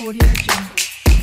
Audio Jungle.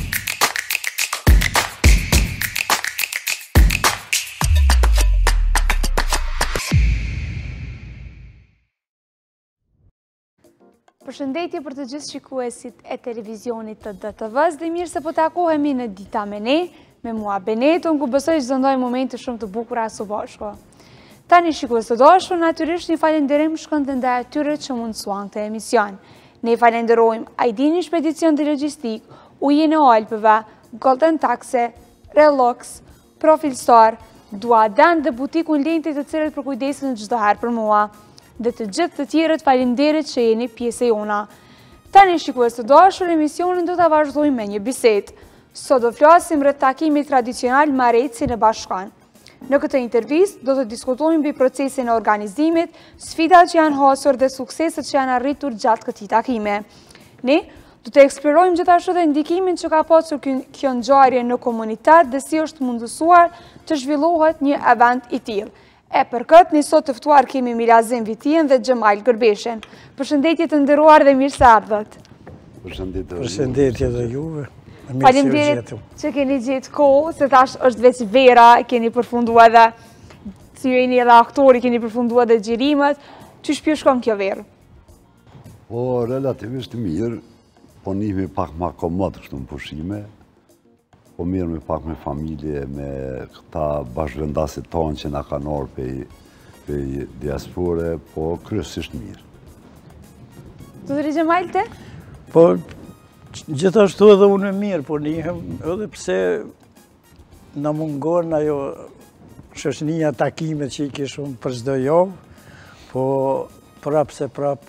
Përshëndetje për të gjithë shikuesit e televizionit të DTV-s dhe mirë se po takohemi në Dita me ne, me mua Benetën, ku besoj që zëndoj momente shumë të bukura së bashku. Tani shikues të dashur, natyrisht një falenderim shkon të ndaj atyre që mundësuan këtë emision. Ne falenderojmë Aidini Shpedicion dhe Logjistik, Ujin e Alpëve, Golden Taxi, Relax, Profil Star, Duadan dhe butikun Lenti të cilët për kujdesin në çdo herë për mua. Dhe të gjithë të tjerët falenderit që jeni pjesë e jona. Tani shikues të dashur, emisionin do ta vazhdojmë me një bisedë. Sot do flasim rreth takimit tradicional marrëdhënie në Bashkan. Në këtë intervistë do të diskutojmë mbi procesin e organizimit, sfidat që janë hasur dhe sukseset që janë arritur gjatë këtij takimi. Ne do të eksplorojmë gjithashtu edhe ndikimin që ka pasur kjo ngjarje në komunitet dhe si është mundësuar të zhvillohet një event i tillë. E për këtë, një sot të ftuar kemi Milazim Vitien dhe Xhemal Gërbeshin. Përshëndetje të nderuar dhe mirë se ardhët. Përshëndetje dhe juve. Faleminderit që keni gjetë kohë, se tash është veç vera, keni përfunduar edhe, si jeni edhe aktori, keni përfunduar edhe xhirimet. Çish pje shkon kjo verë? Po, relativisht mirë, po njihemi pak ma komod kështu në pushime. Po mirë me pak me familje, me këta bashkëvendasit tonë që na kanë orë për diaspore, po kryesisht mirë. Zotëri Xhemal te? Po, gjithashtu edhe unë mirë, po njihem edhe pse na mungon ajo shoqënia takimet që i kishum për çdo javë, po prap se prap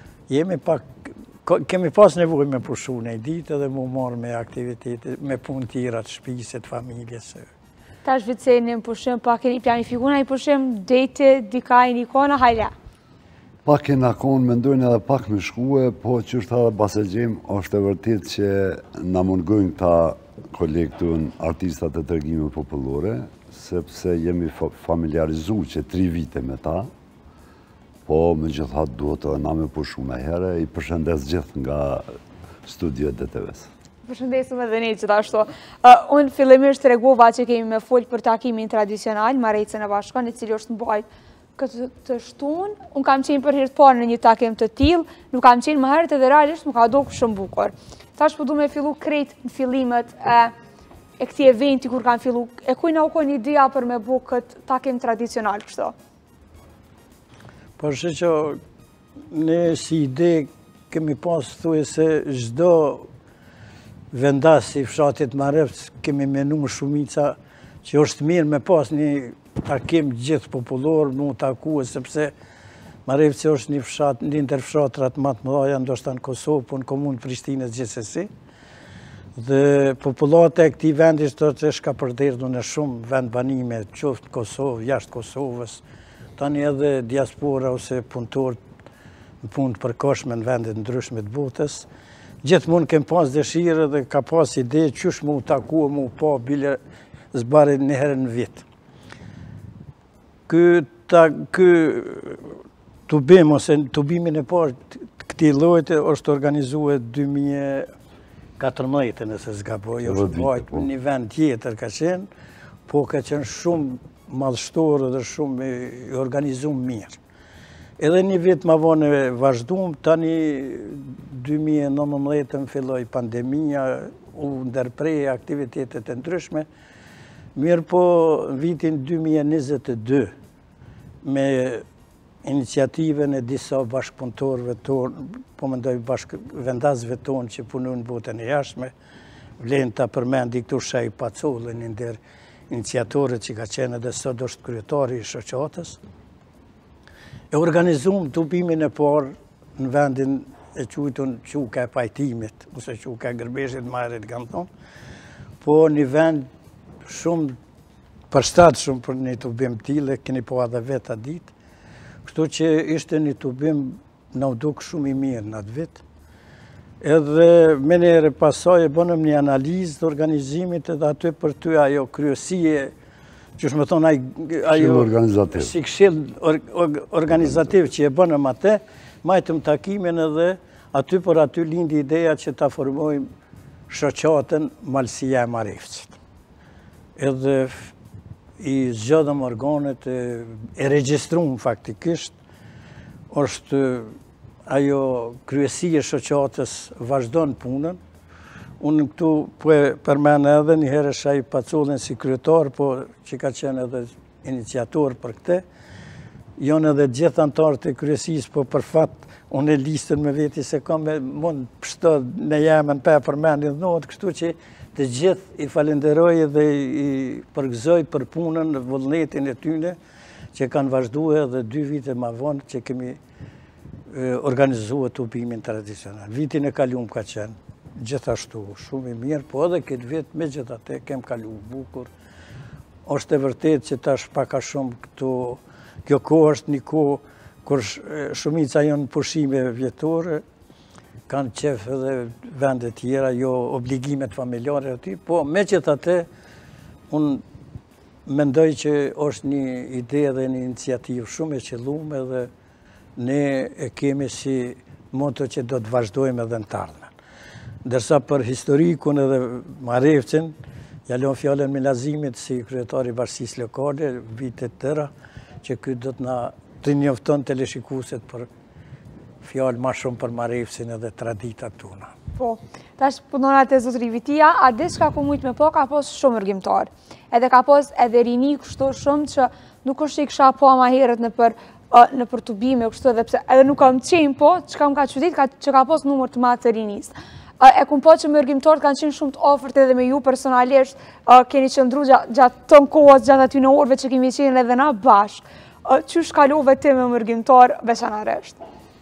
kemi pas nevojë me pushu në ditë edhe mu marrë me aktivitete, me punë tjera të shtëpisë, të familjes. Tash viceni në pushim, pa keni planifikuar një pushim dete dika i një kona hajla? Pak kena konë, mendojnë edhe pak me shkue, po që është edhe Baselgjim, është e vërtit që na mungojnë këta kolegtun artistat e tërgjime popullore, sepse jemi familiarizu që 3 vite me ta, po me gjithat duhet edhe na me pushu me here, i përshëndes gjithë nga studio DTV-s. Përshëndesim edhe ne gjithashtu. Unë fillimisht të regova që kemi me folë për takimin tradicional, marrëdhënien e Bashkan, i cili është mbajt këtë të shtunë. Unë kam qenë për herë të parë në një takim të tillë, nuk kam qenë më herët edhe realisht më ka dokur shumë bukur. Tash po du me fillu krejt në fillimet e këtij eventi kur kanë fillu. E kujna u kon ideja për me bu këtë takim tradicional kështu? Po që ne si ide kemi pas thuajse çdo vendas i fshatit Marrëvc kemi menuar shumica që është mirë me pas një takim gjithë popullor, mu takue, sepse Marrëvci është një fshat, një ndër fshatrat më të mëdha ndoshta në Kosovë, po në komunë Prishtinës gjithsesi. Dhe popullatët e këtij vendi është ka përderdhur në shumë vend banime, qoftë në Kosovë, jashtë Kosovës, tani edhe diaspora ose punëtorë në punë të përkohshme në vende të ndryshme të botës. Gjithmonë kem pas dëshirë dhe ka pas ide qysh mu takue, mu pa bile zbari një herë në vit. Ky tubim ose tubimin e parë këtij lloji është organizuar 2014 nëse s'gaboj, është bajt një vend tjetër ka qenë, po ka qenë shumë madhështor dhe shumë i organizuar mirë. Edhe një vit ma vonë vazhduam, tani 2019 filloi pandemia, u ndërprej aktivitetet e ndryshme. Mirë po vitin 2022, me iniciativën e disa bashkëpunëtorëve tonë, po mendoj bashkëvendasve tonë që punojnë në botën e jashtme, vlen ta përmendi këtu Shej Pacollin, një ndër iniciatorët që ka qenë edhe sot është kryetari i shoqatës. E organizuam tubimin e parë në vendin e quajtur Quka e Pajtimit, ose Quka e Gërbeshit, marrit kam thonë, po një vend shumë përshtatshëm për një tubim tillë, keni po edhe vetë atë ditë. Kështu që ishte një tubim na u duk shumë i mirë në atë vit. Edhe me njëherë pasaj e bënëm një analizë të organizimit edhe aty për ty ajo kryesie, që është me thonë ajo si këshill organizativ që e bënëm atë, majtëm takimin edhe aty për aty lindi ideja që ta formojmë shoqatën Malësia e Marevcit. Edhe i zgjodhëm organet, e regjistruam faktikisht, është ajo kryesia e shoqatës vazhdon punën. Unë këtu po e përmend edhe një herë Shaj Pacullin si kryetar, po që ka qenë edhe iniciator për këtë. Janë edhe gjithë anëtarët e kryesisë, po për fat unë e listën me veti se kam mund pështo në Jemen pa përmendje dhënohet, kështu që të gjithë i falenderoj dhe i përgëzoj për punën, vullnetin e tyne që kanë vazhduar edhe 2 vite më vonë që kemi organizuar tubimin tradicional. Vitin e kaluam ka qenë gjithashtu shumë i mirë, po edhe këtë vit megjithatë kem kaluar bukur. Është e vërtetë që tash pak a shumë këtu kjo kohë është një kohë kur shumica janë pushime vjetore, kanë qef edhe vende tjera, jo obligimet familjare aty, po megjithatë unë mendoj që është një ide dhe një iniciativë shumë e qelluar dhe ne e kemi si moto që do të vazhdojmë edhe në të ardhmen. Ndërsa për historikun edhe Marevcin, ja lëm fjalën Milazimit si kryetari i bashkisë lokale vitet tëra, që ky do të njofton teleshikuesit për fjalë ma shumë për Marevcin edhe traditat tona. Po, tash punonat e zotëri Vitia, a diçka ku mujt me po ka pos shumë rrugimtar. Edhe ka pos edhe rini kështu shumë që nuk është që i kësha po ma herët në për tubime, kështu edhe nuk kam qenë po, që kam ka qytet që ka pos numër të matë të rinis. E kum po që me rrugimtarët kanë qenë shumë të ofërt edhe me ju personalisht, keni qëndru gjatë të në kohës, gjatë aty në orëve që kemi qenë edhe na bashkë. Qysh kalove ti me rrugimtar veçanarisht?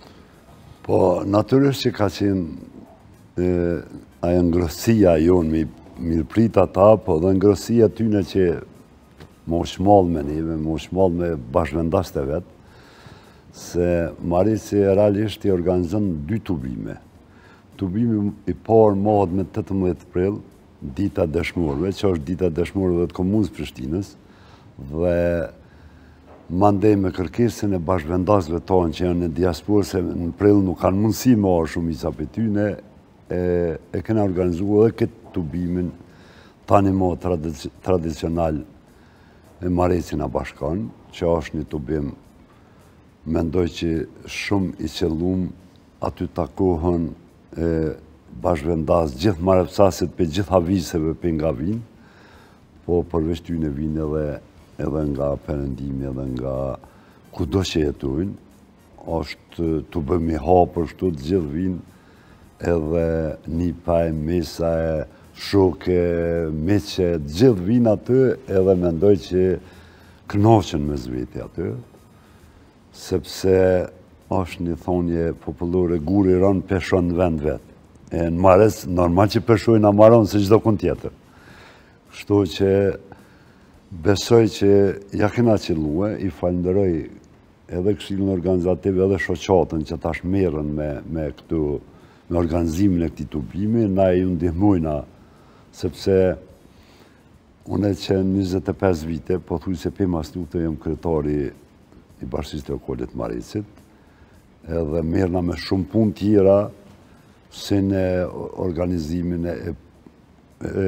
Po, natyrisht që ka qenë ajo ngrosia jonë mirë prit ata, po dhe ngrosia tyne që më shmall me neve, më shmall me bashkëvendaste vetë, se Marevci realisht i organizën 2 tubime. Tubimi i parë mohet me 18 prill, dita dëshmorëve, që është dita dëshmorëve të komunës Prishtinës, dhe mandej me kërkesin e bashkëvendasve tonë që janë në diasporë, se në prill nuk kanë mundësi me orë shumica për tyne, e kena organizuar edhe këtë tubimin tani mo tradicional e Marevcin a bashkan, që është një tubim, mendoj që shumë i qellum, aty takohen bashkëvendas gjithë marevcasit për gjithë havizëve për nga vinë, po përveç tyne vinë edhe nga Perëndimi, edhe nga kudo që jetojnë, është të bëmi hapër shtu të gjithë vinë, edhe Nipaj, Mesaj, Shoke, Meqe, gjithë vinë aty, edhe mendoj që kënaqen me zveti aty, sepse është një thonje popullore, guri rënë peshon në vend vetë. E në Marec, normal që peshojnë amaron se çdo kënd tjetër. Kështu që besoj që ja kena qellue, i falenderoj edhe Këshillin Organizativ edhe shoqatën që tash merren me organizimin e këtij tubimi, na ju ndihmojna, sepse unë që 25 vite, po thuj se për mas lutë jam kryetari i bashkisë lokale të Marevcit, edhe merrna me shumë punë tjera, si në organizimin e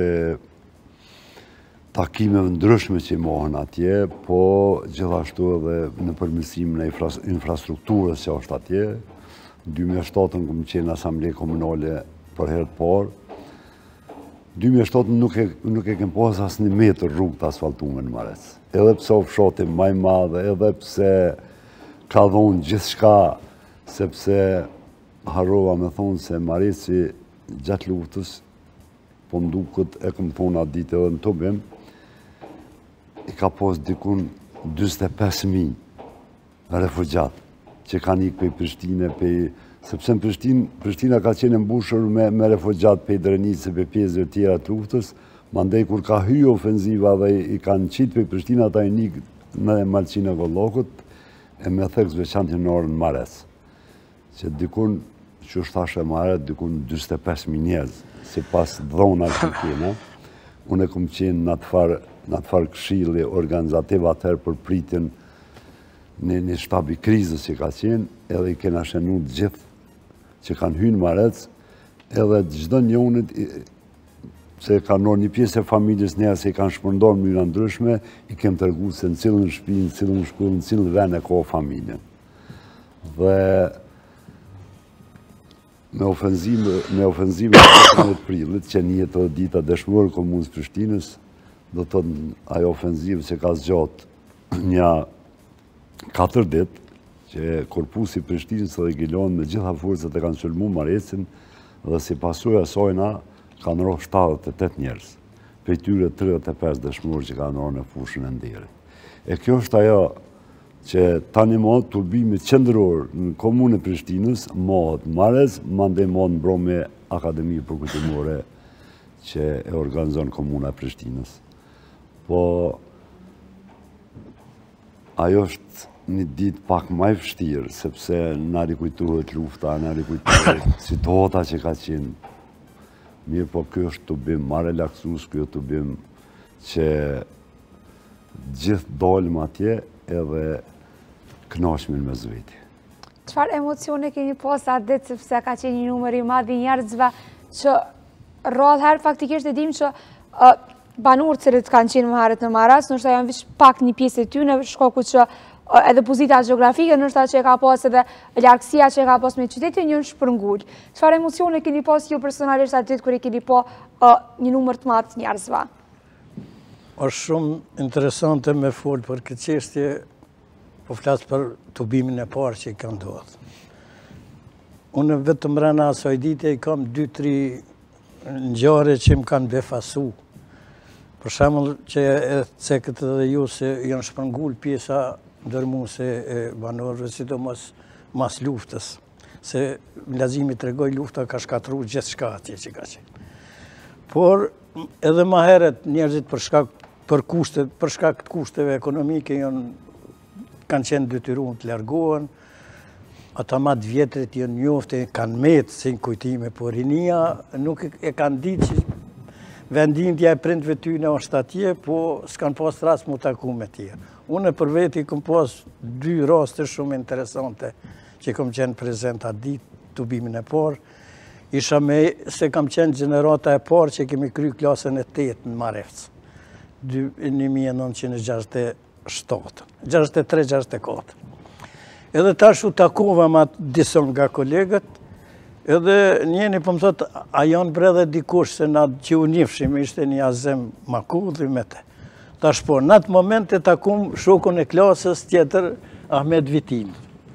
takimeve ndryshme që i mohën atje, po gjithashtu edhe në përmirësimin e infrastrukturës që është atje. 2007 këmë qenë Asamble Komunale për herë të parë. 2007 nuk e kem pas asë 1 metër rrugë të asfaltume në Marec. Edhe pse o fshatim maj madhe, edhe pse ka dhonë gjithë shka, sepse harrova me thonë se Marevci gjatë luftës, po mdukët e këmë thonë atë ditë edhe në tubim, i ka pas dikun 25.000 refugjat që kanë ikë për Prishtine, sepse në Prishtina ka qenë mbushur me refugjat për Drenicë, për pjesëve tjera të luftës, mandej kur ka hyjë ofenziva dhe i kanë qitë për Prishtina, ta i nikë në Malqina Gollokut, e me thekës veçantë në orën Marec, që dikun, që është thashe Marec, dikun 25.000 njerëz, si pas dhona që kena. Unë e këmë qenë në të farë këshilli organizativ atëherë për pritin në një shtabi krizës që ka qenë, edhe i kena shenu gjithë që kanë hynë Marec, edhe gjdo një unit se ka nërë një pjesë e familjes njerë se i kanë shpërndor në mënyra ndryshme, i kem tërgu se në cilën shtëpi, në cilën shkollë, në cilën vend e ka familjen. Dhe me ofenzime e prillit, që njët të dita dëshmorë komunës Prishtinës, do të ajo ofenzivë që ka zgjatë një 4 ditë, që korpusi Prishtinës dhe Gjilonë me gjitha forcët e kanë qëllmu Marecin, dhe si pasojë asojna kanë rohë 78 njerëz, për tyre 35 dëshmorë që kanë rohë në fushën e Nderit. E kjo është ajo që tani mod turbimit qendror në komunë e Prishtinës, mod Marec, mande mod në brome Akademi Përkutimore që e organizon komuna e Prishtinës. Po, ajo është një ditë pak maj vështirë, sepse nga rikujtuhet lufta, nga rikujtuhet situata që ka qenë. Mirë, po kjo është të bim ma relaksus, kjo të bim që gjithë dolëm atje edhe knashmin me zveti. Qëfar emocione keni pas atë ditë, sepse ka qenë një numër i madh i njerëzve që rrallëherë faktikisht e dim që banorët cilët kanë qenë më herët në Marac, nështë janë vish pak një pjesë e ty në shkoku që edhe pozita geografike, nështë që e ka pas edhe larkësia që e ka pas me qytetin një në shpërngull. Qëfar emocione keni pas ju personalisht atë ditë kër e keni pa një numër të madh të njerëzve? Është shumë interesante me folë për këtë çështje, po flasë për tubimin e parë që i kanë ndodhur. Unë vetëm rana asaj dite i kam 2-3 ngjarje që më kanë befasu. Për shembull që e cekët edhe ju se janë shpërngull pjesa ndërmuese e banorëve, sidomos mas luftës. Se vllazimi tregoi lufta ka shkatruar gjithçka atje që ka qenë. Por edhe më herët njerëzit për shkak të kushteve ekonomike kanë qenë detyruar të largohen. Ata ma të vjetrit janë njofte, kanë metë si në kujtime, por rinia nuk e kanë ditë që vendindja e prindve tyne është atje, po s'kanë pas rast mu taku me tjerë. Unë për veti këm pas 2 raste shumë interesante që kom qenë prezent atë ditë, tubimin e parë. Isha se kam qenë gjenerata e parë që kemi kry klasën e 8 në Marevc, 1967-63-64. Edhe tash u takova ma disa nga kolegët, edhe njeni po më thotë, a janë bre dhe dikush se na që u njifshim, ishte një Azem Makulli me te. Tash po, në atë moment e takum shokun e klasës tjetër, Ahmed Vitin.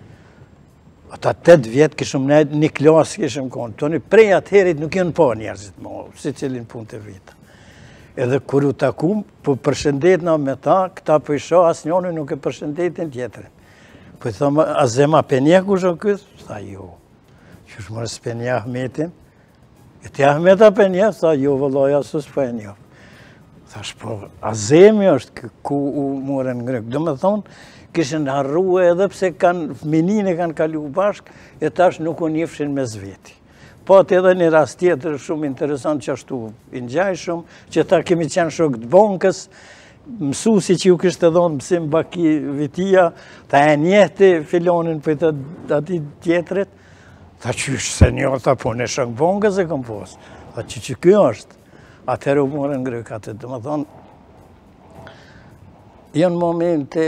Ata 8 vjetë kishëm një klasë kishëm konë. Toni prej atëherit nuk janë pa njerëzit ma, si cilin punë të vitë. Edhe kur u takum, po përshëndetna me ta, këta për isha asë njoni nuk e përshëndetin tjetërin. Po i thëmë, Azema Penja ku shë kësë? Tha jo. Qësh mërë s'penja Ahmetin? E ti Ahmeta Penja? Tha jo, vëlloja së s'penja. Thash po, Azemi është ku u morën ngrek. Do me thonë, kishën harrua edhe pse fëmininë kanë kalu bashkë, e tash nuk u njefshin me zveti. Po atë edhe një rast tjetër shumë interesant që ashtu i ngjajshëm, që ta kemi qenë shok të bankës, mësuesi që ju kishte dhënë mësim Baki Vitia, ta e njehti filonin për të ati tjetrit, ta qysh se njota po në shok bankës e kom posë. Ta që kjo është, atëherë u morën ngrek atë, dhe më thonë, janë momente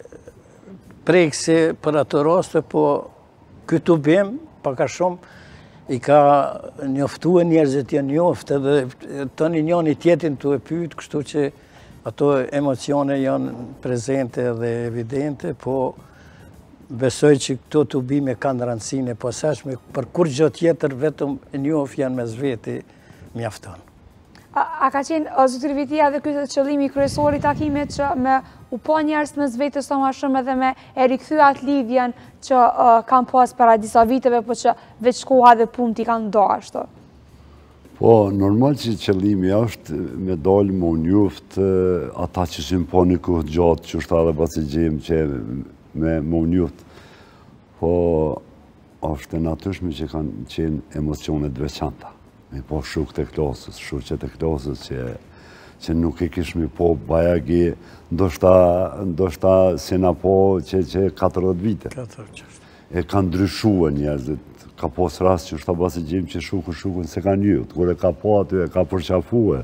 prekse për atë raste, po këtu bim, paka shumë, i ka njoftu e njerëzit janë njoftë, edhe të një njëni tjetin të e pytë, kështu që ato emocione janë prezente dhe evidente, po besoj që këto të bime kanë rëndësine e posaçme, për kur gjë tjetër vetëm njof janë me zveti mjafton. A ka qenë zotëri Vitia dhe këtë qëllimi kryesor i takimit që me u po njerës me zvetës sa ma shumë edhe me e rikthyat lidhjen që kam pas para disa viteve, po që veç koha dhe punë t'i kanë do ashtu? Po, normal që qëllimi është me dalë më njoft ata që si më po një kohë gjatë që është edhe basi gjemë që me më njoft. Po, është e natyrshme që kanë qenë emocionet veçanta. Me po shuk të klasës, shuqet e klasës që nuk e kishmi po bajagi, ndoshta se na po që 40 vite. e kanë ndryshua njerëzit. Ka pos rast që është basi gjemë që shukën se kanë jytë, kur e ka po aty e ka përqafue.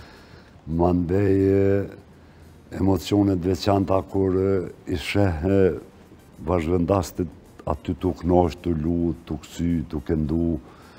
Mandej emocionet veçanta kur i shehë bashkëvendastit aty të knosh, të lu, të kësy, të këndu.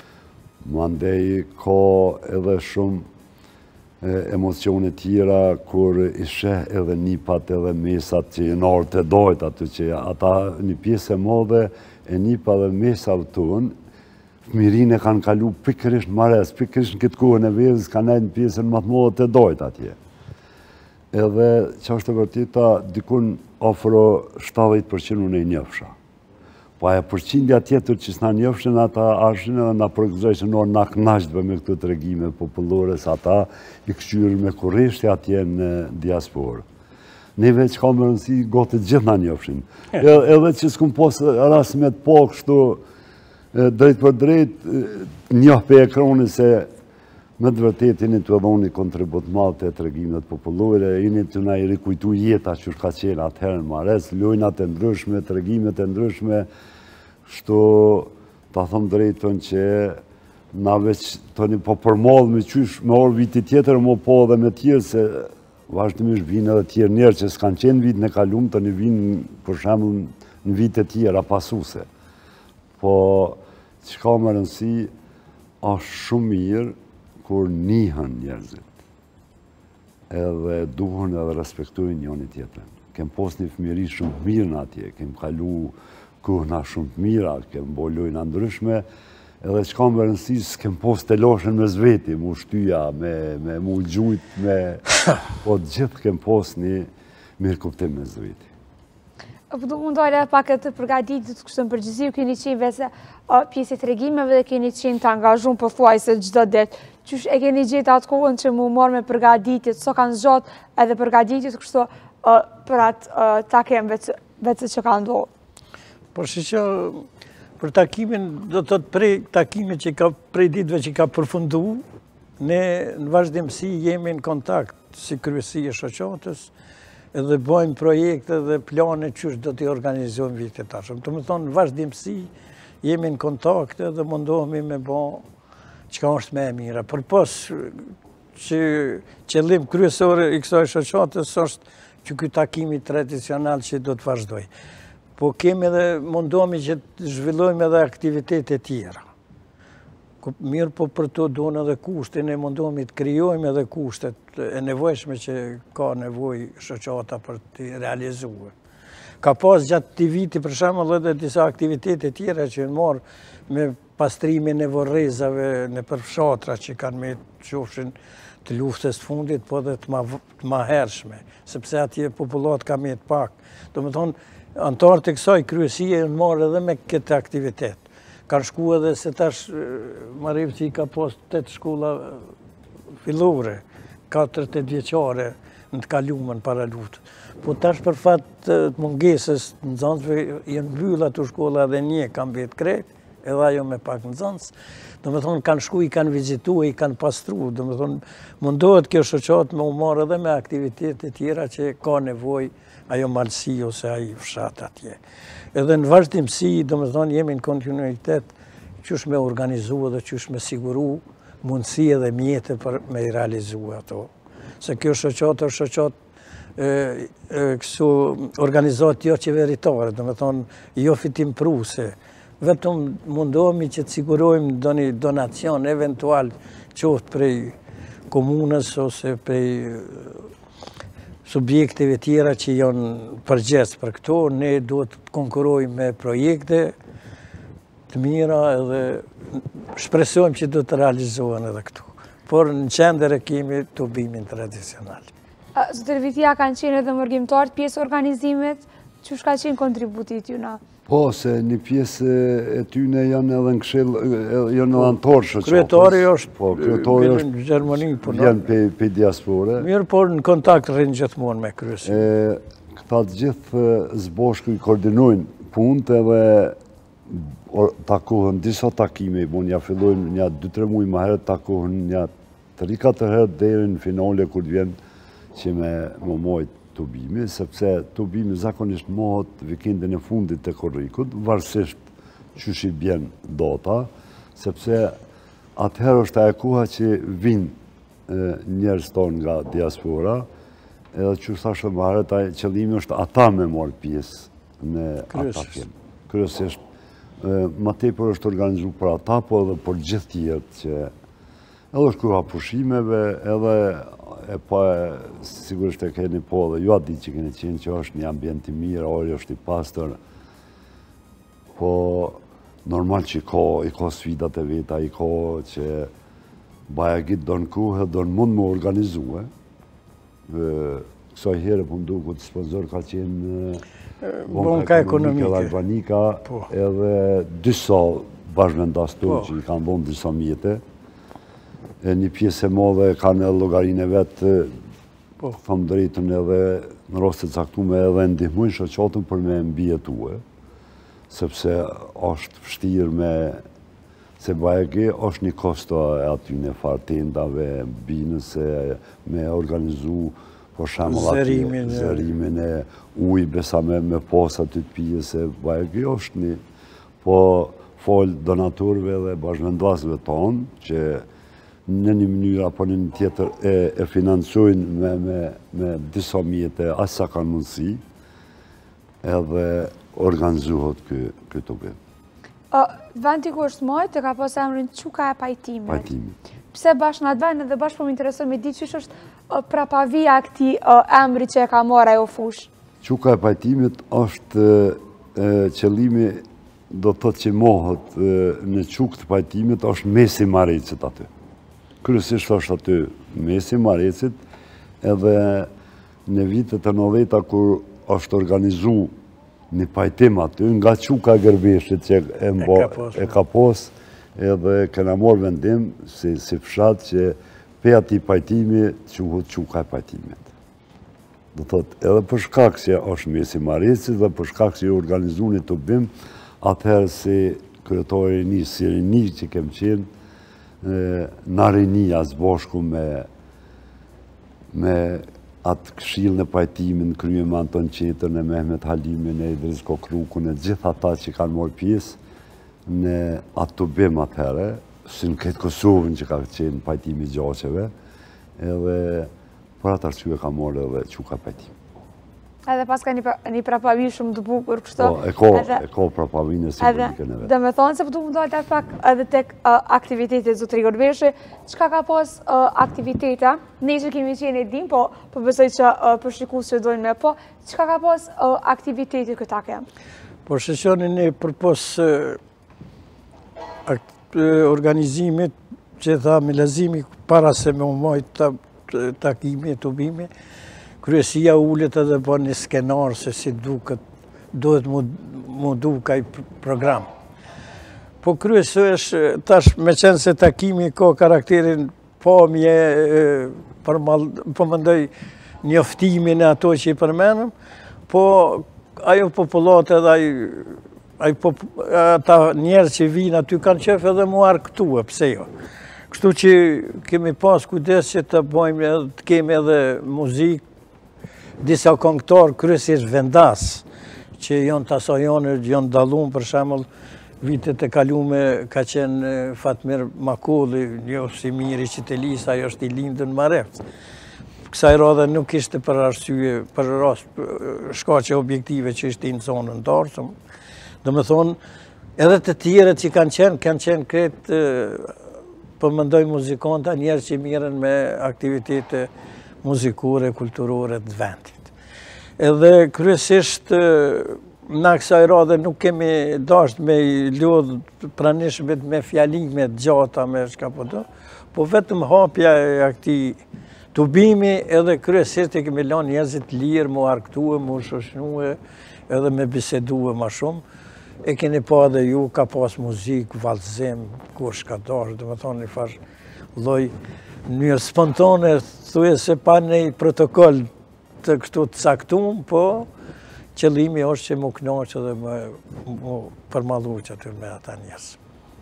Mandej ka edhe shumë emocionet tjera kur i sheh edhe nipat edhe mesat që i nërë të dojt aty që ata një pjesë e modhe e nipa dhe mesat të unë, fëmirin e kanë kalu pikërisht mares, pikërisht në këtë kohën e vezës kanë nejtë në pjesën më të modhe të dojt atje. Edhe që është e vërtita, dikun ofro 70% unë e njëfsha. Pa e përqindja tjetër që s'na njëfshin ata arshin edhe na përgëzojshën orë na knaqtëve me këtë të regime popullore, sa ata i këshyrë me kureshti atje në diasporë. Neve që ka më rëndësi, gotë të gjithë na njëfshin. Edhe që s'kum posë ras me të po kështu drejt për drejt, njoh pe ekroni se me të vërtet jeni të edhoni kontribut madh të regimet popullore, jeni të na i rikujtu jeta që ka qenë atëherën mares, lojnat e ndryshme, të regimet e ndryshme, shto ta thëmë drejtën që na veç të një po përmodhë me qysh me orë viti tjetër, mo po dhe me tjerë se vazhdimisht vinë edhe tjerë njerë që s'kanë qenë vitë në kalum, të një vinë për shembull në vite tjera pasuse. Po që ka më rëndësi, është shumë mirë kur nihën njerëzit, edhe duhen edhe respektojnë njëni tjetën. Kem pos një fëmiri shumë mirë në atje, kem kalu kohëna shumë të mira, kem bolojnë ndryshme, edhe që kam rëndësi, s'kem pos të loshen me zveti, mu shtyja, me mu gjujt, po gjithë kem pos një mirë kuptim me zveti. Unë dojle pak të përgatitit të kështë në përgjësi, keni qenë vese pjesit regimeve dhe keni qenë të angazhun për thuaj se gjdo det. Qysh e keni gjithë atë kohën që mu morë me përgatitit, so kanë zgjot edhe përgatitit kështu për atë takim vece që ka ndohë? Por që për takimin, do të të prej takimin që ka prej ditve që ka përfundu, ne në vazhdimësi jemi në kontakt si kryesi e shoqatës, edhe bojmë projekte dhe plane qysh do t'i organizojmë vitet tashëm. Të më thonë, në vazhdimësi jemi në kontakt dhe mundohemi me bo qka është me e mira. Për pos që qëllim kryesore i kësaj shoqatës është që këtë takimi tradicional që do të vazhdoj. Po kemi edhe mundohemi që të zhvillojmë edhe aktivitete tjera. Mirë po për to donë edhe kushte, ne mundohemi të kryojmë edhe kushtet e nevojshme që ka nevoj shoqata për të realizuar. Ka pas gjatë të viti për shembull edhe disa aktivitete tjera që në marë me pastrimin e vorrezave në përfshatra që kanë me qofshin të luftës të fundit, po dhe të ma hershme, sepse atje popullat ka me të pak. Do me thonë, antarë të kësaj kryesie në marë edhe me këtë aktivitet. Kanë shku edhe se tash Marivë që i ka pas 8 shkolla fillore, 4 vjeqare në të kalumën para luftë. Po tash për fat të mungesës në nxënësve jenë mbylla të shkolla dhe një kam vetë krejt, edhe ajo me pak nxënës. Do me thonë kanë shku, i kanë vizitu, i kanë pastru. Do me thonë mundohet kjo shoqat me u marrë edhe me aktivitetet tjera që ka nevoj ajo malsi ose ajo fshat atje. Edhe në vazhdimësi, do me thonë, jemi në kontinuitet qysh me organizu dhe qysh me siguru mundësi edhe mjetë për me i realizu ato. Se kjo shoqat është shoqat kësu organizat jo qeveritare, do me thonë, jo fitim pruse. Vetëm mundohemi që të sigurojmë do një donacion eventual qoftë prej komunës ose prej subjekteve tjera që janë përgjes për këto, ne duhet të konkurojmë me projekte të mira edhe shpresojmë që do të realizohen edhe këto. Por në qendër e kemi të bimin tradicional. Zotër Vitia kanë qenë edhe mërgjimtarët pjesë organizimit, që shka qenë kontributit ju na? Po, se një pjesë e tyne janë edhe në këshill, janë edhe në torë shoqatës. Kryetari është në Gjermani, vjen pe diaspore. Mirë, por në kontakt rrinë gjithmonë me kryesi. Këta të gjithë zboshku i koordinojnë punët edhe takohen disa takime, ja fillojnë një 2-3 muaj më herët takohen një 3-4 herët deri në finale kur vjen që me mojt Tubimi, sepse Tubimi zakonisht mohet vikendin e fundit të korrikut, varësisht që shi bjen dota, sepse atëherë është e koha që vinë njerëz tonë nga diaspora, edhe që thashtë më herët, qëllimi është ata me morë pjesë në ata film. Kryesisht, më tepër është organizu për ata, po edhe për gjithë tjertë që edhe është kruha pushimeve, edhe e pa sigurisht e keni po edhe ju atë ditë që keni qenë që është një ambient i mirë, ori është i pastër, po normal që i ka sfidat e veta, i ka që Bajagit do në kuhe, do në mund më organizue. Kësaj herë për ndu këtë sponsor ka qenë Bonka Ekonomike dhe Albanika, edhe dysa bashkëvendastur që i kanë bon dysa mjete. Një pjesë e madhe kanë edhe llogarinë e vetë, thëmë drejtën edhe në rastet caktume edhe ndihmojnë shoqatën për me mbijetue, sepse është vështirë me se Bajagi është një kosto e aty në fartendave, binëse, me organizu, po shemull aty, zërimin e uj, besa me posa të pije, se Bajagi është një, po folë donaturve dhe bashkëvendasve tonë, që në një mënyrë apo në një tjetër e financojnë me disa mjete, aq sa kanë mundësi, edhe organizohet këtë bëjë. Vendi ku është mojtë, të ka pas emrin Quka e Pajtimit. Pajtimit. Pse bashkë në atë vend edhe bashkë po më interesoj me di qysh është prapavia këti emri që e ka marrë ajo fush? Quka e Pajtimit është qëllimi, do të thotë që mohet në Qukë të Pajtimit është mesi Marecit aty. Kryesisht është aty mesi Marecit, edhe në vitet e 90-ta kur është organizu një pajtim aty, nga Quka e Gërbeshit që e ka pos, edhe këna morë vendim si fshat që pe ati pajtimi quhet Quka e Pajtimit. Do thot, edhe për shkak që është mesi Marecit dhe për shkak që organizu një Tubim, atëherë si kryetori një Sirini që kem qenë, në rinia zboshku me atë këshillën e pajtimin, kryem Anton Qetër, në Mehmet Halimin, e Idris Kokrukun, e gjitha ata që kanë morë pjesë në atë Tubim atëherë, si në këtë Kosovën që ka qenë pajtimi gjaqeve, edhe për atë arsye ka morë edhe Quka Pajtim. Edhe pas ka një prapavi shumë të bukur kështu. E ka prapavinë e simbolike në vetë. Dhe me thonë se përtu më dojtë pak edhe tek aktivitetet Zotri Gërbeshi, qka ka pas aktiviteta, ne që kemi qenë e dim, po besoj që përshikus që dojnë me po, qka ka pas aktivitetet këta kemë? Po shesionin e përpos organizimit që tha Milazimi para se me umojt takimi e Tubimi, kryesia ullet edhe po një skenar se si duhet mu du kaj program. Po kryesisht tash me qenë se takimi ka karakterin pamje, po mëndoj njoftimin e ato që i përmenëm, po ajo populat edhe ata njerë që vinë aty kanë qef edhe mu arktue, pse jo. Kështu që kemi pas kujdes që të bojmë, të kemi edhe muzikë, disa këngëtar kryesisht vendas, që janë të asajonër, janë dalun, për shembull, vitet e kalume ka qenë Fatmir Makulli, një si miri Qitelis, ajo është i lindën në Marevc. Kësaj radhe nuk ishte për arsye, për rast shkaqe objektive që ishte në zonën dorë, dhe me thonë, edhe të tjerët që kanë qenë kretë, për mëndoj muzikanta, njerë që miren me aktivitete muzikore, kulturore të vendit. Edhe kryesisht në kësaj radhe nuk kemi dasht me lodhë pranishmet me fjalimet gjata me shka po do, po vetëm hapja e akti Tubimi edhe kryesisht e kemi lanë njerëzit lirë, mu arktue, mu shoshnue, edhe me bisedue ma shumë. E keni pa dhe ju, ka pas muzik, valzim, kur shka dasht, dhe me thonë një farë loj njërë spontane, thuje se pa një protokoll të kështu të caktum, po qëllimi është që mu knoqë dhe mu përmalu që aty me ata njerëz.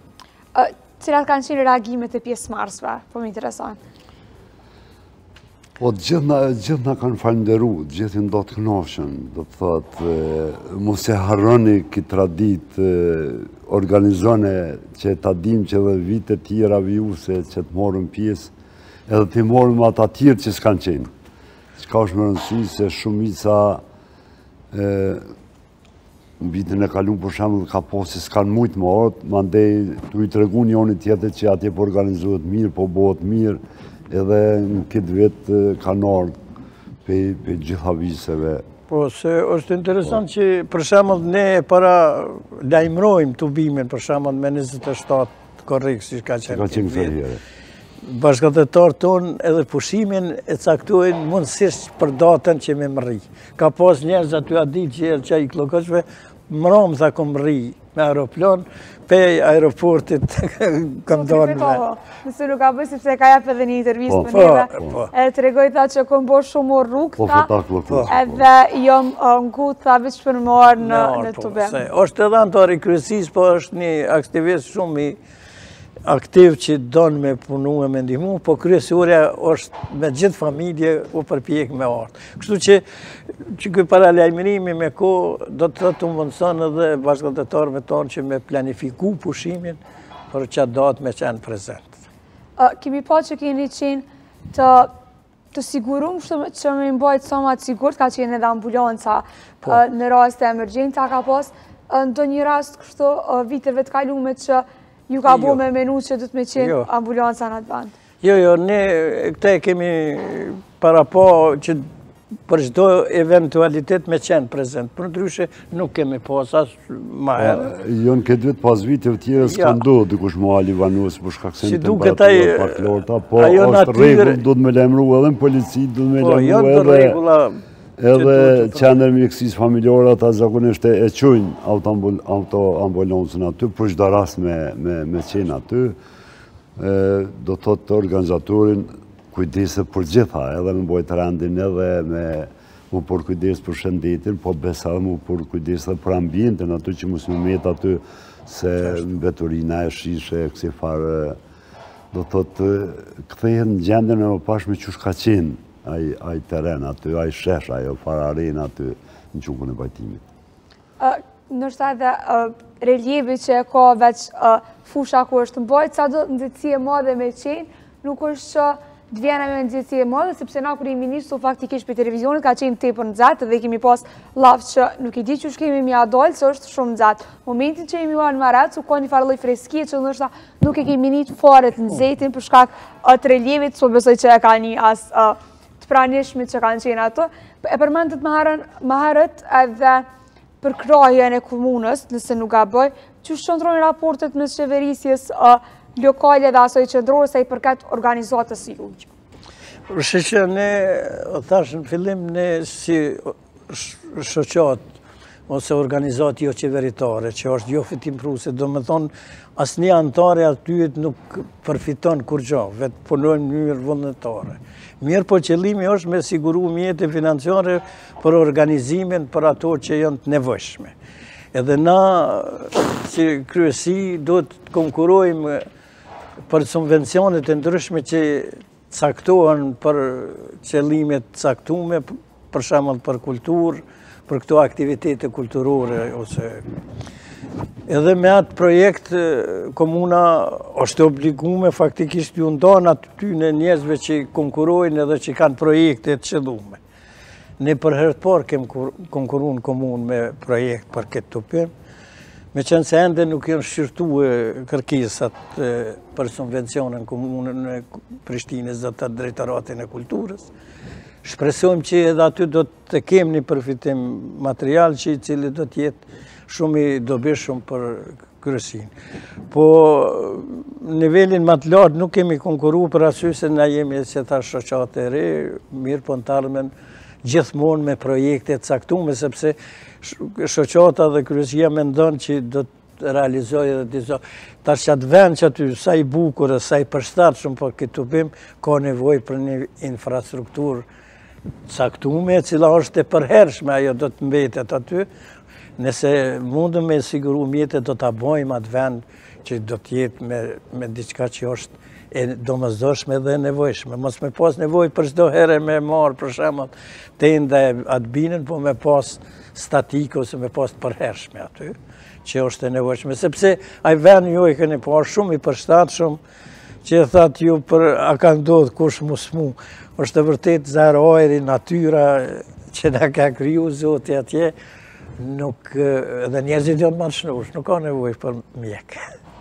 Cilat kanë qenë reagimet e pjesëmarrësve, po më intereson? Po, gjithë na kanë falenderu, gjithë do të kënaqen, do të thotë, mos e harroni këtë traditë, organizone që ta dim që edhe vite tjera vijuse që të morëm pjesë, edhe të morëm ata tjerë që s'kanë qenë. Çka është më rëndësi se shumica në vitin e kaluar për shembull ka posë s'kanë mujt më orët, mandej tu i tregu njëri tjetër që atje po organizohet mirë, po bëhet mirë, edhe në këtë vetë kanë ardhur pe gjitha vizëve. Po, se është interesant që për shembull ne para lajmërojmë tubimin për shembull me 27 korrekt si ka qenë. Bashkëdhetarët tonë edhe pushimin e caktojnë mundësisht për datën që me mri. Ka pas njerëz aty a ditë që i klokëshve, mram tha kom mri me aeroplan, pe aeroportit kam dalë me. Nëse nuk ka bëj, sepse ka jap edhe një intervistë për neve, e të regoj tha që kom bo shumë rrugë, edhe jom ngu tha veç për marë në tubim. Është edhe antari kryesis, po është një aktivist shumë i aktiv që donë me punu e me ndihmu, po kryesorja është me gjithë familje u përpjek me artë. Kështu që këj paralajmërimi me ko do të të mundëson edhe bashkëdhetarëve tonë që me planifiku pushimin për qatë datë me qenë prezent. Kemi pa që keni qenë të sigurum që me mbajtë sa ma të sigurt, ka qenë edhe ambulanca në rast e emergjenta, ka pas ndo një rast kështu viteve të kalume që ju ka bo me menu që du të me qenë ambulanca në atë vend? Jo, ne këte kemi para po që për çdo eventualitet me qenë prezent. Për ndryshe nuk kemi pas as ma herë. Jo në këtë vetë pas viteve tjera s'ka ndodhur dikush mua livanues për shkak se temperatura pak lorta, po është rregull, duhet me lajmëru edhe në polici, duhet me lajmëru edhe qendër mjekësisë familjare, ata zakonisht e çojnë autoambulancën aty, për çdo rast me qenë aty, do të thotë organizatorin kujdese për gjitha, edhe me mbajt rendin, edhe me mu për kujdes për shëndetin, po besa edhe mu për kujdes edhe për ambientin, aty që mos me met aty se mbeturina e shishe, kësi farë, do të thotë, kthehen në gjendjen e mëpashme që shka qenë ai teren aty, ai shesh, ajo fararen aty në qukën e bajtimit. Nështë edhe reljevi që e ka veç fusha ku është mbajt, sa do ndëtësie madhe me qenë, nuk është që të vjena me ndëtësie madhe, sepse na kërë i ministru faktikisht për televizionit ka qenë te për nëzatë dhe kemi pas lafë që nuk i di që shkemi mi adolë, që është shumë nëzatë. Momentin që jemi uanë marat, su ka një farëlloj freski, që nështë nuk e kemi një faret në zetin për shkak të reljevit, so besoj që e ka një as të pranishme që kanë qenë ato. E përmendët më herët edhe për krahjen e komunës, nëse nuk ga bëj, që shëndrojnë raportet me qeverisjes lokale dhe asoj qëndrojë se i përket organizatës si ujqë? Rështë që ne, thash në fillim, ne si shoqat ose organizat jo qeveritare, që është jo fitim pruse, do me thonë, asë një antare atyet nuk përfiton kur gjo, vetë punojnë në njërë vullnetare. Mirë po qëllimi është me siguru mjete financiare për organizimin për ato që janë të nevojshme. Edhe na, si kryesi, do të konkurojmë për subvencionet e ndryshme që caktohen për qëllimet caktume, për shembull për kulturë, për këto aktivitete kulturore, ose edhe me atë projekt komuna është obligume faktikisht ju ndonë aty në njerëzve që konkurojnë edhe që kanë projekte të qëllume. Ne për herë të parë kemë konkurru në komunë me projekt për këtë tupim, me qenë se ende nuk janë shqyrtue kërkesat për subvencionën komunën e Prishtinës dhe të drejtoratin e kulturës. Shpresojmë që edhe aty do të kemë një përfitim material që i cili do t'jetë shumë i dobishëm për kryesinë. Po nivelin më të lartë nuk kemi konkurru për arsye se na jemi që ta shoqate e re, mirë po në tarmen gjithmonë me projekte të caktume, sepse shoqata dhe kryesia mendon që do të realizojë edhe disa. Tash qatë vend që aty sa i bukur e sa i përshtatshëm për këtë tupim, ka nevojë për një infrastrukturë caktume, e cila është e përhershme, ajo do të mbetet aty. Nëse mundëm me siguru mjetet, do të bojmë atë vend që do t'jetë me diçka që është e domosdoshme dhe nevojshme. Mos me pas nevoj për çdo herë me marë, për shembull, tenda e atë binën, po me pas statikë ose me pas të përhershme aty, që është e nevojshme. Sepse ai vend ju e keni parë shumë i përshtatshëm, që e thatë ju a ka ndodhë kush mu. Është të vërtet zero ajri, natyra që na ka kriju Zoti atje, nuk, edhe njerëzit janë më të shnush, nuk ka nevojë për mjek.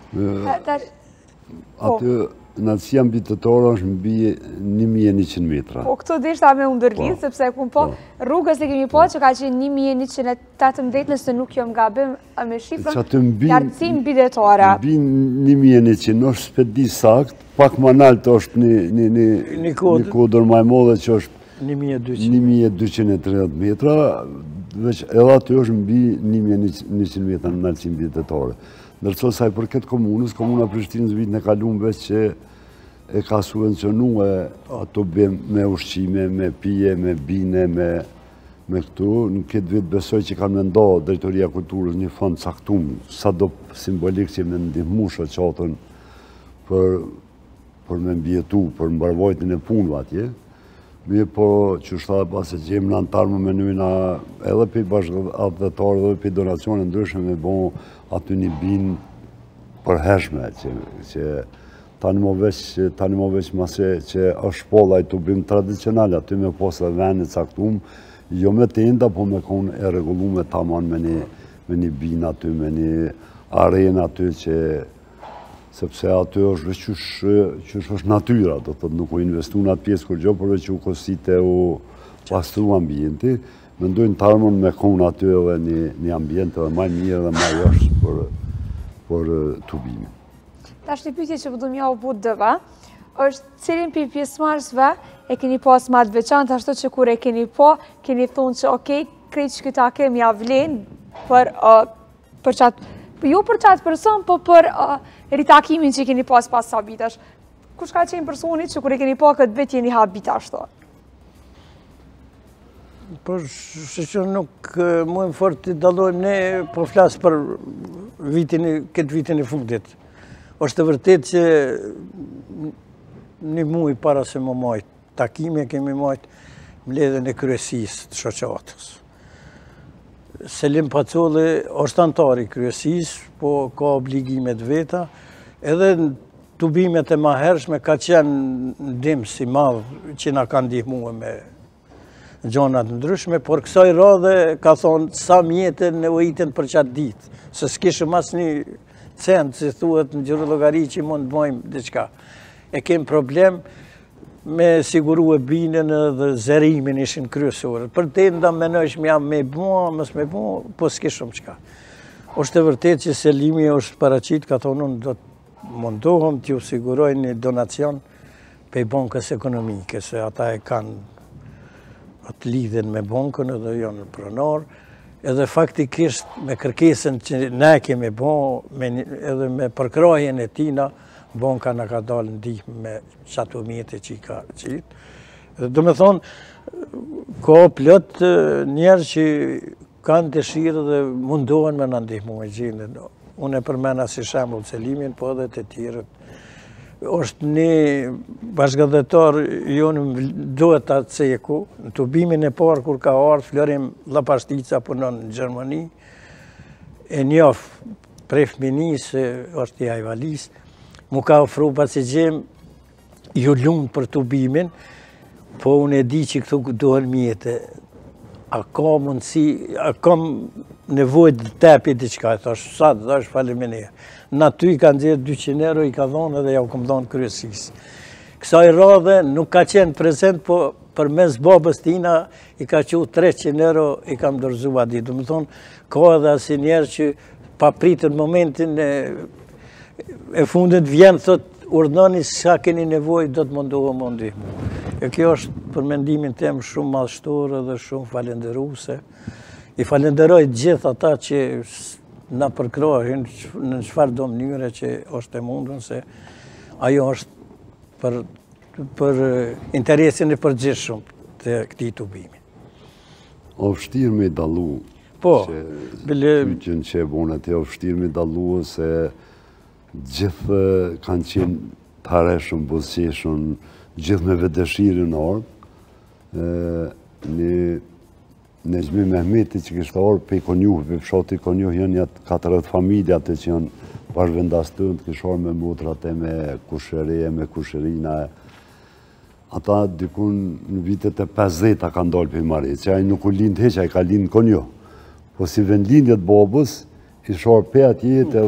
Aty natësia mbitëtore është mbi 1100 metra. Po këto deshta me ndërlidh, sepse ku po rrugës e kemi po që ka qenë 1118, nëse nuk jam gabim me shifrën, lartësi mbitëtore. Mbi 1100 është spedi sakt, pak më lart është një kodër më e madhe që është 1230 metra, veç edhe aty është mbi 1100 metra në lartësi mbitëtore. Ndërsa sa i përket komunës, komuna Prishtinës vitin e kaluar veç që e ka subvencionuar ato me ushqime, me pije, me bine, me këtu. Në këtë vit besoj që kanë menduar Drejtoria e Kulturës një fond caktuar, sado simbolik që me ndihmu shoqatën për me mbjetu, për mbarvajtjen e punëve atje. Mirë po që shta pas e gjemë në antarë më menuina edhe për bashkëdhetarë dhe për donacione ndryshme me bon aty një binë përhershme që tani më veç mase që është shpolla i të bimë tradicionale aty me posë dhe vene caktum, jo me tenda, po me konë e regullume tamam me një binë aty, me një arenë aty që sepse aty është qysh është natyra, do të nuk u investu në atë pjesë kur gjo, përve që u kosite u pastru ambienti, mendojnë tarmon me konë aty edhe një ambient edhe maj mirë dhe maj është për tubimin. Ta është një pyetje që përdojmë ja u bu dëva, është cilin për pjesëmarrësve e keni pas ma të veçantë, ashtu që kur e keni po, keni thonë që okej, krejt që këta kemi avlen për qatë, jo për qatë person, po për ritakimin që keni pas sa vitash. Kush ka qenë personi që kur e keni pa këtë vit jeni habit ashtu? Po që nuk mujmë fort të dalojmë ne, po flasë për këtë vitin e fundit. Është të vërtet që një muj para se më majtë, takime kemi majtë mbledhjen e kryesisë të shoqatës. Selim Pacolli është antar i kryesisë, po ka obligimet veta, edhe tubimet e mahershme ka qenë ndim si madhë që na kanë ndihmuar me gjonat ndryshme, por kësaj radhe ka thonë sa mjetën nevojiten për qatë ditë, se s'kishëm asë një cent, si thuhet në gjyrë llogari që mund të bëjmë diçka. E kemë problem me siguru e binën dhe zerimin ishin kryesore. Për tenda menojshmë jam me bua, mës me bua, po s'kishëm qka. Është e vërtet që Selimi është paraqit, ka thonë unë do të mundohem t'ju siguroj një donacion pe bankës ekonomike, se ata e kanë atë lidhen me bankën edhe janë pronar, edhe faktikisht me kërkesën që ne kemi bo, edhe me përkrahjen e tina, banka në ka dalë ndihmë me qato mjetë që i ka qitë. Do me thonë, ka plot njerë që kanë dëshirë dhe mundohen me në ndihmu e gjindë. Unë e përmena si shembull Selimin, po edhe të tjerët. Është një bashkëdhetar jonë duhet të ceku, në tubimin e parë kur ka ardhë, Florim Lapashtica punon në Gjermani, e njof prej fëminisë, është i Ajvalis, mu ka ofru pasi gjemë ju lumë për tubimin, po unë e di që këtu duhen mjetë. A ka mundësi, a kam nevojë të tepi diçka, e thash, sa të dhash faleminderit. Në aty i kanë nxjerrë 200 euro, i ka dhonë edhe ja u kam dhonë kryesisë. Kësaj radhe nuk ka qenë prezent, po për mes babës tina i ka qenë 300 euro, i kam dorëzuar aty. Do të thonë, ka edhe asnjë njerë që pa pritur momentin e fundit vjen thot urdhoni sa keni nevojë, do të mundohem më ndihmu. E kjo është për mendimin tem shumë madhështor dhe shumë falenderuese. I falenderoj gjithë ata që na përkrohin në çfarë do mënyre që është e mundun, se ajo është për interesin e përgjithshëm të këtij tubimi. O vështirë me dallu Po, pyetjen që e bon atë vështirë me dallu se gjithë kanë qenë të hareshëm, buzëqeshëm, gjithë me vetëdëshirën orë. Nejmi Mehmeti që kishtë orë pe Konjuh, pe fshati Konjuh, janë jatë 40 familjat që janë bashkëvendastën, të kishtë orë me mutrat e me kushëreje, me kushërina. Ata dikun në vitet e 50 ka ndollë për i marri, që ajë nuk u lindë heq, ajë ka lindë Konjuh. Po si vendlindjet bobës, ishtë orë pe atjet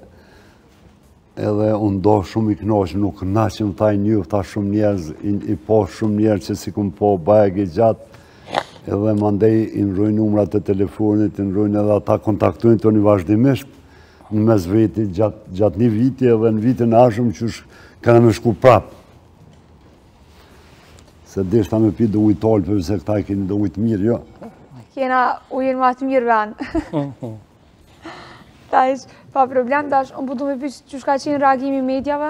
edhe unë do shumë i knoqë, nuk naqëm taj njëf, ta shumë njerëz, i po shumë njerëz që si kum po bajeg i gjatë, edhe mandej i nrujnë numrat e telefonit, i nrujnë edhe ata kontaktojnë të një vazhdimisht në mes veti gjatë një viti edhe në vitin ashëm që kanë me shku prapë. Se deshta me pi do ujtë talë, përse këta i keni do ujtë mirë, jo. Kena ujën ma të mirë venë. Tash, pa problem, tash, unë përdu me pyqë që shka qenë reagimi medjave?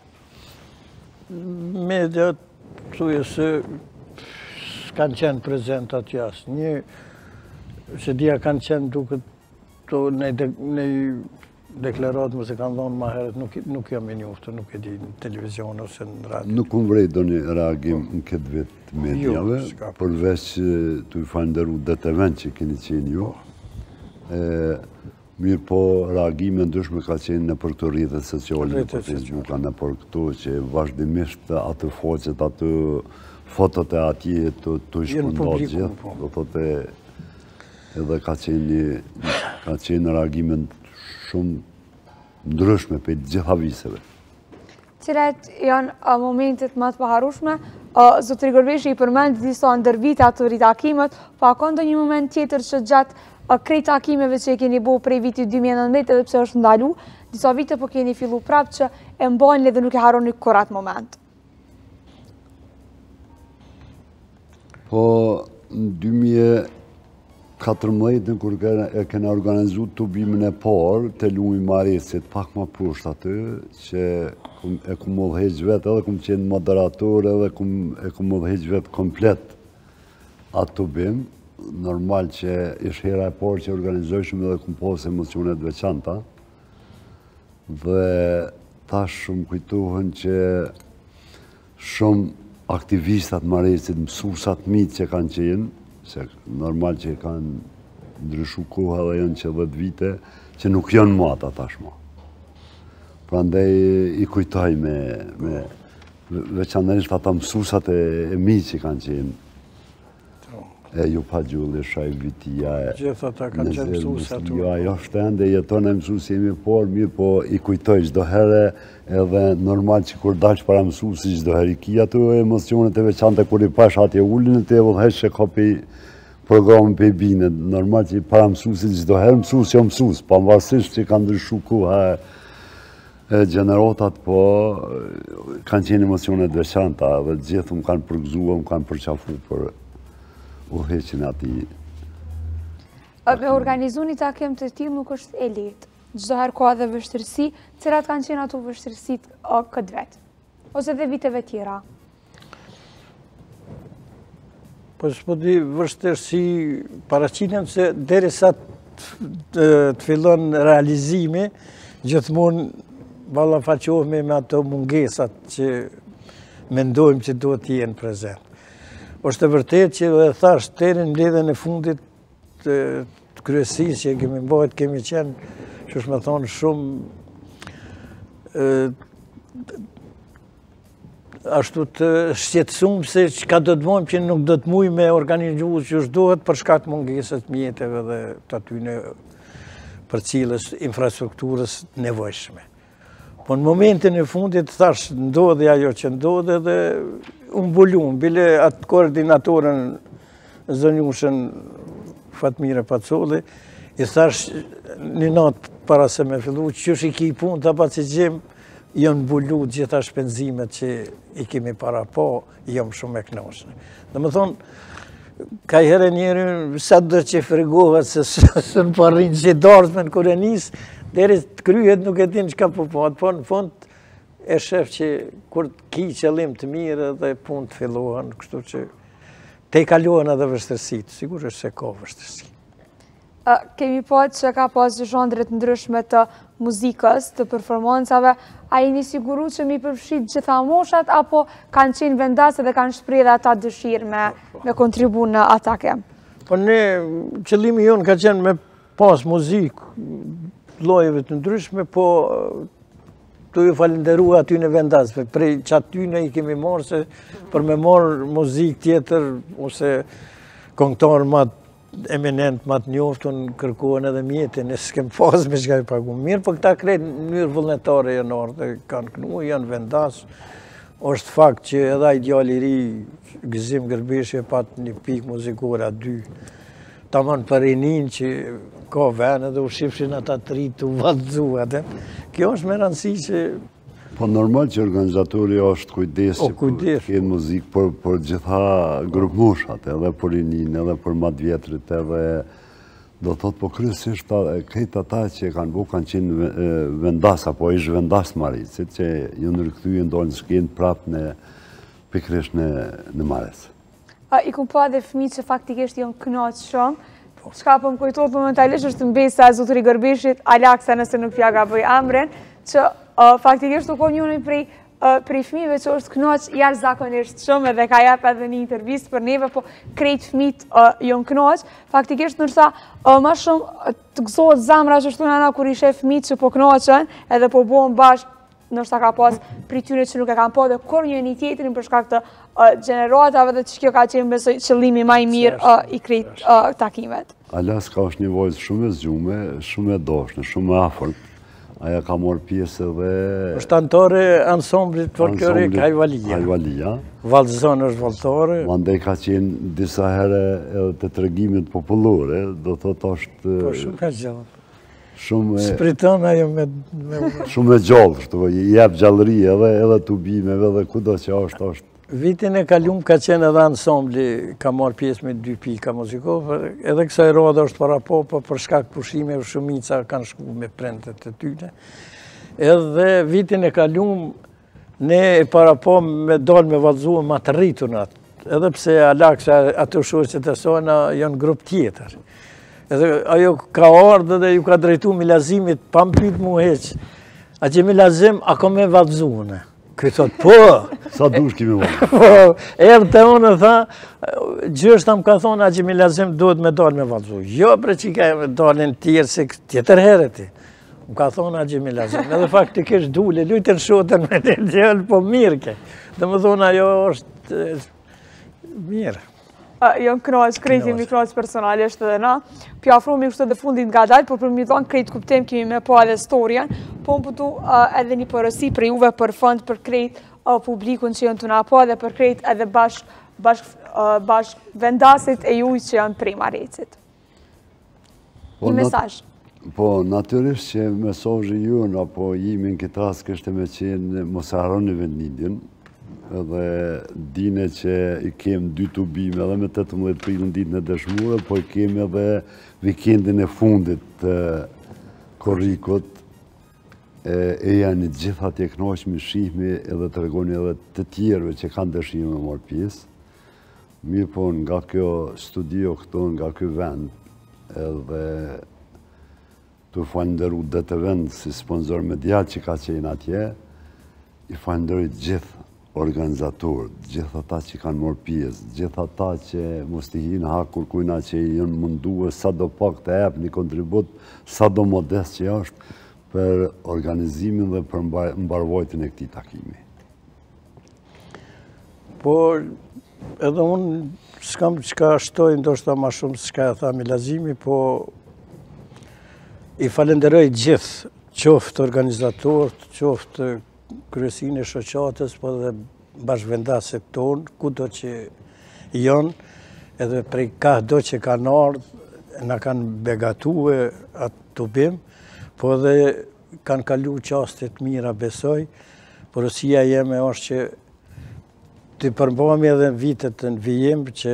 Media, thuje se s'kanë qenë prezent atë jasë. Një, se dhja kanë qenë duke të në deklaratë më se kanë dhonë ma heret, nuk jam i njoftë, nuk e di në televizion ose në radio. Nuk unë vrej do një reagim në këtë vetë medjave, përveç që të i falenderu dhe të vend që keni qenë ju. Mirë po, reagime ndryshme ka qenë në për këto rrjetet sociale, në për Facebooka, në për këto që vazhdimisht atë foqet, atë fotot e atje të shkëndot gjithë, do thote edhe ka qenë reagime shumë ndryshme për gjitha viseve. Cilat janë momentet më të paharueshme, Zotri Gërveshi i përmend disa ndërvite ato ritakimet, pa ka ndonjë moment tjetër që gjatë krejt takimeve që keni bo prej vitit 2019 edhe pse është ndalu, disa vite po keni fillu prapë që e mbajnë edhe nuk e haroni kur atë moment. Po, në 2014, kur e kena organizu të bimin e parë, të lumi Maresit, pak ma pusht aty, që e ku më dheq vetë, edhe ku më qenë moderator, edhe e ku më dheq vetë komplet atë të bim. Normal që ishtë hera e parë që organizojshëm edhe ku më posë emocionet veçanta. Dhe ta shumë kujtohen që shumë aktivistat Maresit, mësusat mitë që kanë qenë, se normal që kanë ndryshu koha dhe janë që 10 vite, që nuk janë mata tashma. Pra ndaj i kujtoj me veçanërisht ata mësusat e mitë që kanë qenë. E ju pa gjulli, shaj vitia e... Gjithë ata kanë qenë mësus atu. Jo, ajo shtende, jeton e mësus jemi por, mirë po i kujtoj çdo herë, edhe normal që kur dash para mësusi çdo herë i ki ato emocionet e veçanta kur i pash atje ullin e te vëdhesh që ka pe programin pe bine. Normal që i para mësusi çdo herë mësus jo mësus, pavarësisht që kanë ndryshu koha e gjenerotat, po kanë qenë emocionet veçanta dhe gjithë më kanë përgëzua, më kanë përqafu për u heqin ati. Me organizu një takim të tillë nuk është e lehtë. Çdo herë ka dhe vështirësi, cilat kanë qenë ato vështirësit këtë vetë, ose dhe viteve tjera? Po s'po di vështirësi paraqiten se derisa të fillon realizimi, gjithmonë ballafaqohemi me ato mungesat që mendojmë që duhet të jenë prezent. Është e vërtet që dhe thash deri në mbledhjen e fundit të kryesisë që kemi mbajt, kemi qenë, që është me thonë, shumë ashtu të shqetësuar se çka do të bëjmë që nuk do të mujmë me organizu që është duhet për shkak të mungesës mjeteve dhe të atyne për cilës infrastrukturës nevojshme. Po në momentin e fundit, thash, ndodhi ajo që ndodhi dhe unë bulun, bile atë koordinatorën zënjushën Fatmire Pacolli, i thash një natë para se me fillu, që është i ki punë të apacigjem, janë bulu gjitha shpenzimet që i kemi para po, jam shumë e knoshme. Dhe më thonë, ka herë njeri, sa do që frigohet se së në parrinë që i darëzme në Korenis, deri të kryet nuk e din që ka përpat, po në fund e shef që kur ki qëllim të mirë dhe punë të fillohen, kështu që te i kalohen edhe vështërsit, sigurisht se ka vështërsi. Kemi po që ka pas zhondret ndryshme të muzikës, të performancave, a jeni siguru që mi përfshit gjitha moshat, apo kanë qenë vendase dhe kanë shpreh dhe ata dëshirë me kontribu në atake? Po ne, qëllimi jonë ka qenë me pas muzikë, llojeve të ndryshme, po të ju falenderu aty në vendasve. Prej që aty ne i kemi marrë se për me marrë muzikë tjetër, ose këngëtar ma eminent, ma të njoftun, kërkohen edhe mjetin, e s'kem pas me shka i pagu. Mirë, po këta krejt në mënyrë vullnetare janë ardhë, kanë kënu, janë vendas. Është fakt që edhe ai djali i ri, Gëzim Gërbeshje, pat një pikë muzikore aty, tamam për rinin që ka vene dhe u shifshin ata të ri të vallëzu atë. Kjo është me rëndësi që... Po normal që organizatori është kujdes që këtë muzikë për gjitha grupë moshat, edhe për rinin, edhe për matë vjetrit, edhe do thotë po kryesisht këtë ata që kanë bu kanë qenë vendas, apo ishë vendas Maricit, që ju nërkëthyjë ndonë shkenë prapë në pikrish në Mares. I kumë pa dhe fëmi që faktikisht janë kënaqë shumë, çka po më kujtohet momentalisht është mbesa e zotëri Gërbeshit, Alaksa nëse nuk fja gaboj emrin, që faktikisht u kom njënë prej fëmive që është kënaqë jashtëzakonisht shumë edhe ka jep edhe një intervistë për neve, po krejt fëmit janë kënaqë. Faktikisht nërsa ma shumë të gëzohet zamra që shtu nëna kur ishe fëmit që po kënaqën edhe po bohen bashkë, nështë ka pas pri tyre që nuk e kam po dhe kur një tjetërin për shkak të gjeneratave dhe që kjo ka qenë besoj qëllimi ma i mirë i krejt takimet. Alaska është një vojzë shumë e zgjume, shumë e dashme, shumë e afërt. Aja ka morë pjesë dhe... është antore ansamblit folklorik Hajvalia. Vallëzon është vallëtore. Mandej ka qenë disa herë edhe të tregimit popullore, do thotë është... Po shumë ka gjallë. Spriton ajo me... Shumë e gjallë, i jep gjallëri edhe të bimeve dhe kudo që është. Vitin e kalum ka qenë edhe ansambli, ka marrë pjesë me 2 pika muzikove, edhe kësaj radhe është para po, për shkak pushime, shumica kanë shku me prendet të tyne. Edhe vitin e kalum, ne para po me dalë me vallëzuar ma të rritunat, edhe pse Alaksa ato shoqet e sona janë grup tjetër. Edhe ajo ka ardhë dhe ju ka drejtu Milazimit, pa më pyet mu heq, a që Milazim, a ka me vallëzune? Këtë thot, po! Sa dush kemi vallë? Po, erë të unë tha, gjështë më ka thonë, a që Milazim duhet me dalë me vallëzu. Jo, bre që ka me dalën tjerë, se tjetër hereti. Më ka thonë, a që Milazim, edhe faktikisht dule, lujtën shotën me të gjellë, po mirë ke. Dhe më thonë, ajo është mirë. Jënë knaqë, krejt jemi knaqë personalisht edhe na. Pja afromi kështë edhe fundit nga dalë, por për mi thonë krejt kuptim kemi me po edhe storjen, po më pëtu edhe një përësi për juve për fond për krejt publikun që jënë të na po edhe për krejt edhe bashk vendasit e juj që janë prej Marecit. Një mesazh. Po, natyrisht që mesazhi junë, apo jemi në këtë rast kështë me qenë mos e harroni vendlindjen, edhe dine që i kem 2 tubime edhe me 18 prilin ditën e dëshmure, po i kem edhe vikendin e fundit të korrikut, e janë gjitha të kënaqshëm shihmi edhe të regoni edhe të tjerëve që kanë dëshirë me marrë pjesë. Mirë po nga kjo studio këto, nga kjo vend, edhe të falenderu dhe të vend si sponsor medial që ka qenë atje, i falenderoj gjithë organizatorët, gjithë ata që kanë morë pjesë, gjithë ata që mos të hinë hakur kujna që jënë mundu e sa do pak të epë një kontribut, sa do modest që është për organizimin dhe për mbarvojtën e këtij takimi. Po, edhe unë s'kam qka shtoj ndoshta ma shumë s'ka e tha Milazimi, po i falenderoj gjithë, qoftë organizatorët, qoftë kryesin e shoqatës, po dhe bashkëvendaset tonë, kudo që janë, edhe prej ka do që kanë ardhë, na kanë begatue atë tubim, po dhe kanë kalu qastet mira besoj, porosia jeme është që të përmbami edhe vitet në vijim që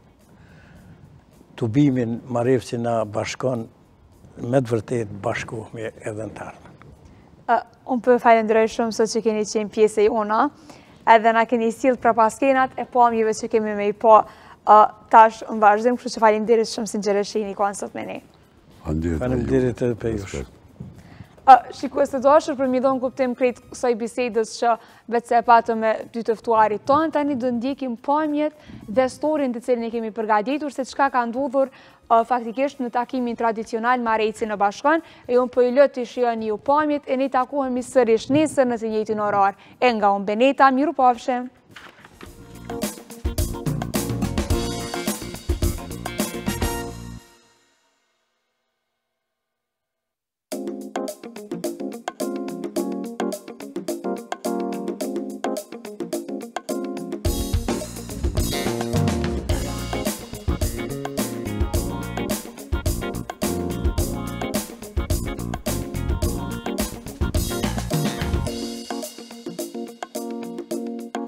tubimin Marevci na bashkon me të vërtet bashkohemi edhe në tarme. Unë për falenderoj shumë sot që keni qenë pjesë e jona, edhe na keni silë pra paskenat e pamjeve që kemi me i po tash në vazhdim, kështu që falenderit shumë sinqerisht që jeni konë sot me ne. Faleminderit edhe për jush. Shikues të dashur, për mi dhënë kuptim krejt kësaj bisedës që vetë se e patëm me dy të ftuarit tonë, tani do ndjekim pamjet dhe storin të cilin e kemi përgatitur se çka ka ndodhur faktikisht në takimin tradicional me Arecin në Bashkan, e unë po i lë të shijoni ju pamjet e ne takohemi sërish nesër në të njëjtin orar. E nga unë Beneta, mirupafshim.